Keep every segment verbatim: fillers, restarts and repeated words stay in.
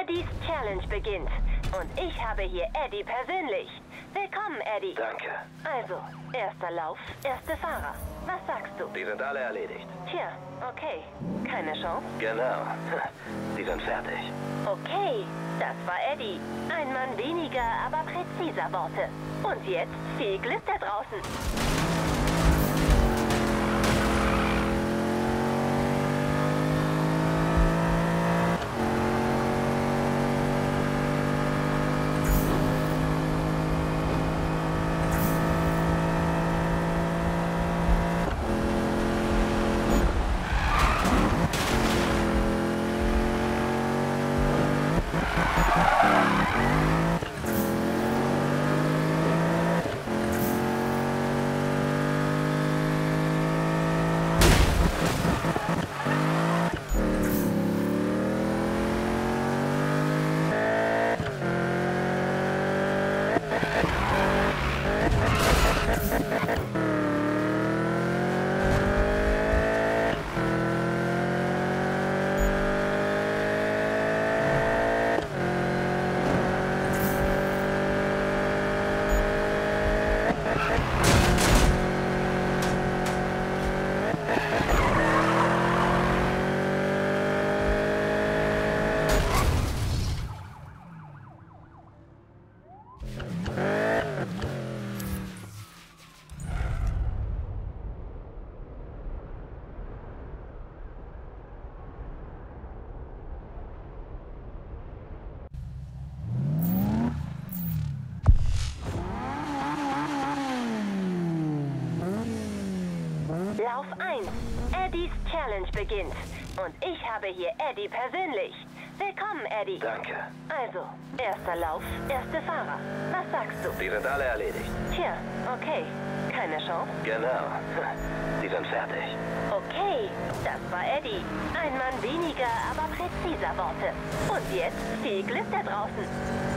Eddies Challenge beginnt. Und ich habe hier Eddie persönlich. Willkommen, Eddie. Danke. Also, erster Lauf, erste Fahrer. Was sagst du? Die sind alle erledigt. Tja, okay. Keine Chance? Genau. Die sind fertig. Okay, das war Eddie. Ein Mann weniger, aber präziser Worte. Und jetzt viel Glück da draußen. Lauf eins. Eddies Challenge beginnt. Und ich habe hier Eddie persönlich. Willkommen, Eddie. Danke. Also, erster Lauf, erste Fahrer. Was sagst du? Die sind alle erledigt. Tja, okay. Keine Chance? Genau. Die sind fertig. Okay, das war Eddie. Ein Mann weniger, aber präziser Worte. Und jetzt viel Glück da draußen.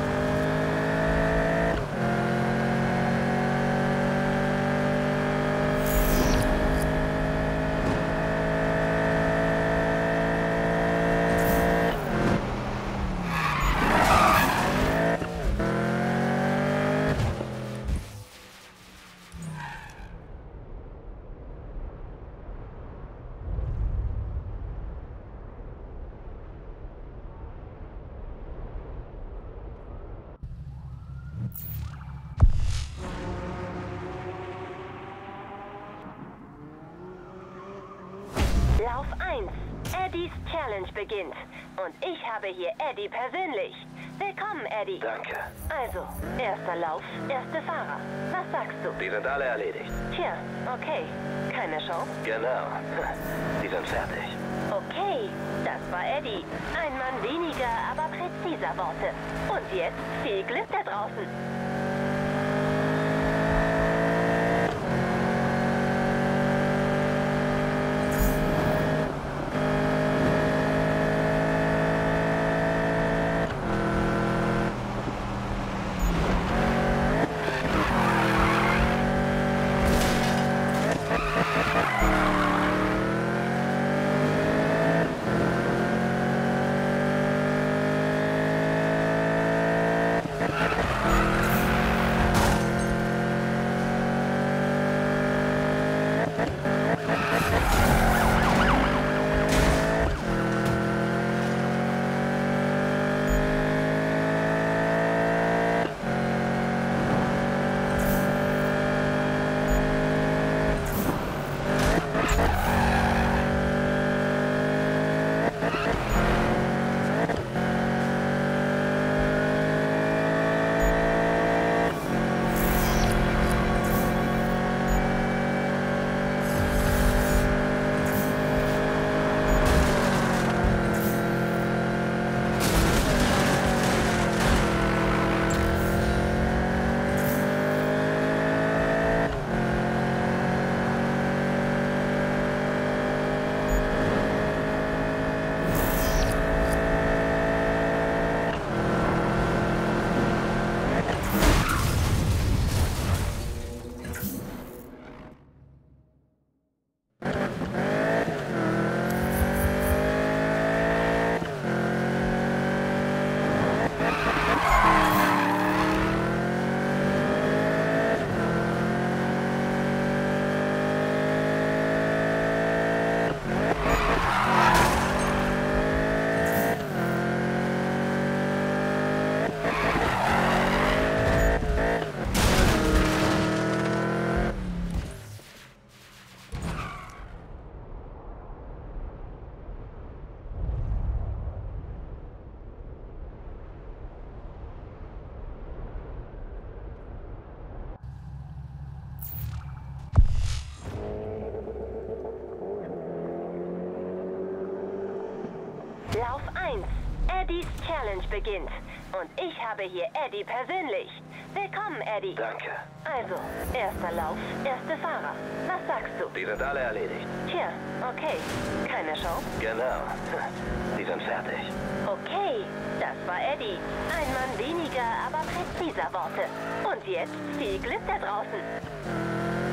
Lauf eins. Eddies Challenge beginnt. Und ich habe hier Eddie persönlich. Willkommen, Eddie. Danke. Also, erster Lauf, erste Fahrer. Was sagst du? Die sind alle erledigt. Tja, okay. Keine Chance? Genau. Die sind fertig. Okay, das war Eddie. Ein Mann weniger, aber präziser Worte. Und jetzt viel Glück da draußen. Eddies Challenge beginnt. Und ich habe hier Eddie persönlich. Willkommen, Eddie. Danke. Also, erster Lauf, erste Fahrer. Was sagst du? Die sind alle erledigt. Tja, okay. Keine Chance? Genau. Die sind fertig. Okay, das war Eddie. Ein Mann weniger, aber präziser Worte. Und jetzt viel Glück da draußen.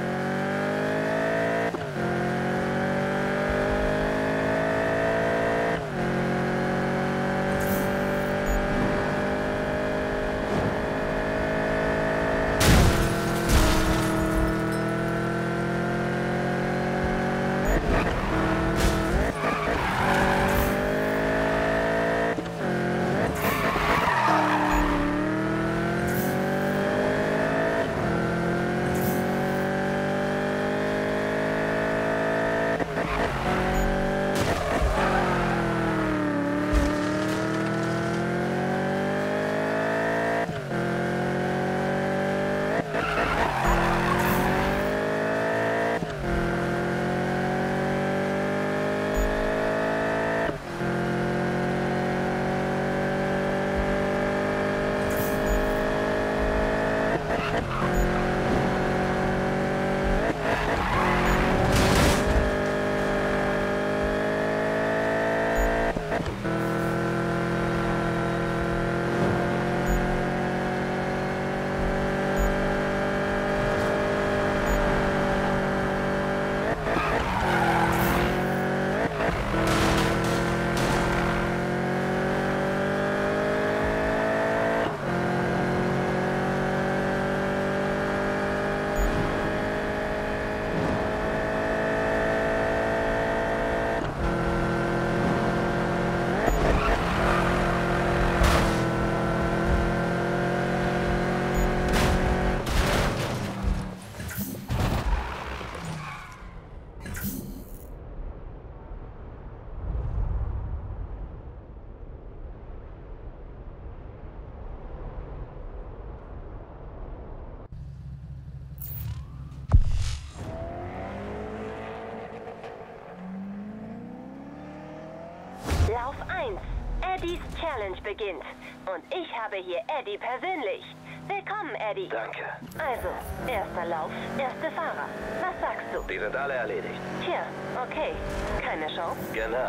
Lauf eins. Eddies Challenge beginnt. Und ich habe hier Eddie persönlich. Willkommen, Eddie. Danke. Also, erster Lauf, erste Fahrer. Was sagst du? Die sind alle erledigt. Tja, okay. Keine Chance? Genau.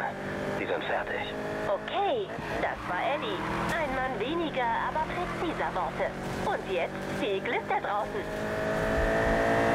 Die sind fertig. Okay, das war Eddie. Ein Mann weniger, aber präziser Worte. Und jetzt viel Glück da draußen.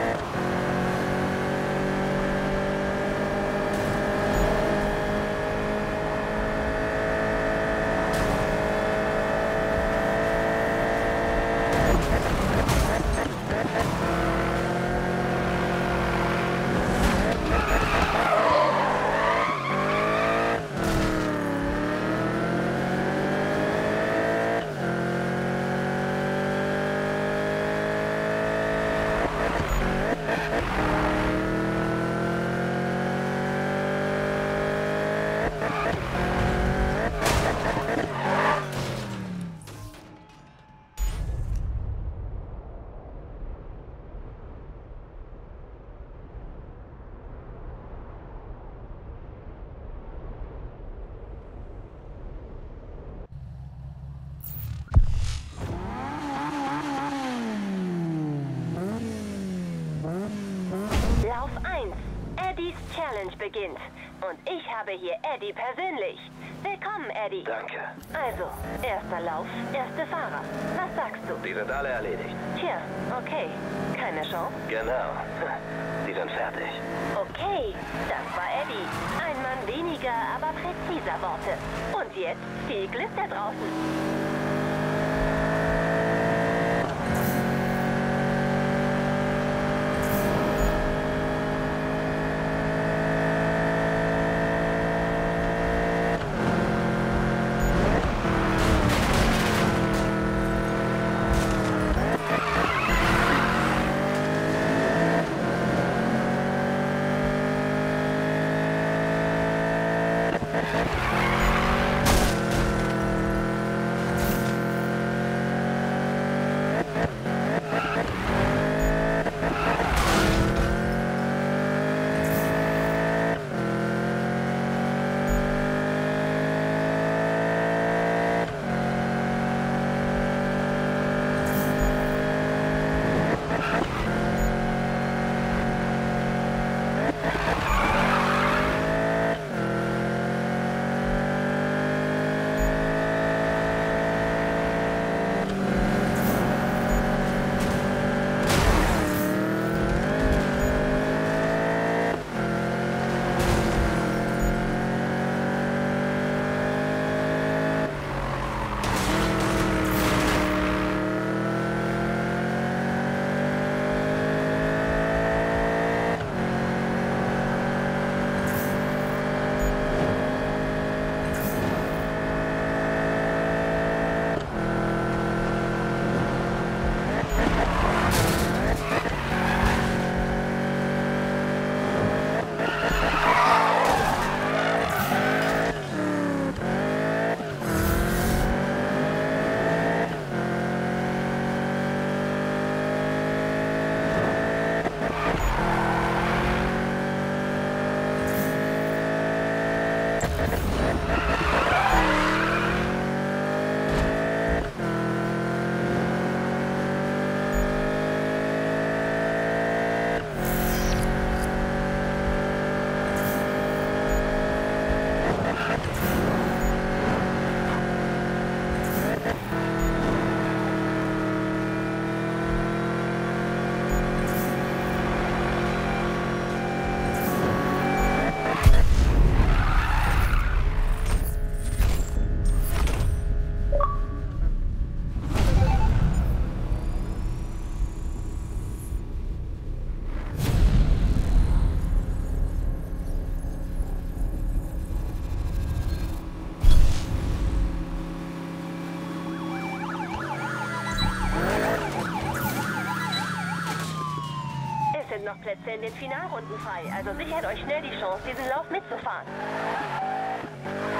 Lauf eins. Eddies Challenge beginnt. Und ich habe hier Eddie persönlich. Willkommen, Eddie. Danke. Also, erster Lauf, erste Fahrer. Was sagst du? Die sind alle erledigt. Tja, okay. Keine Chance? Genau. Die sind fertig. Okay, das war Eddie. Ein Mann weniger, aber präziser Worte. Und jetzt viel Glück da draußen. sind noch Plätze in den Finalrunden frei, also sichert euch schnell die Chance, diesen Lauf mitzufahren.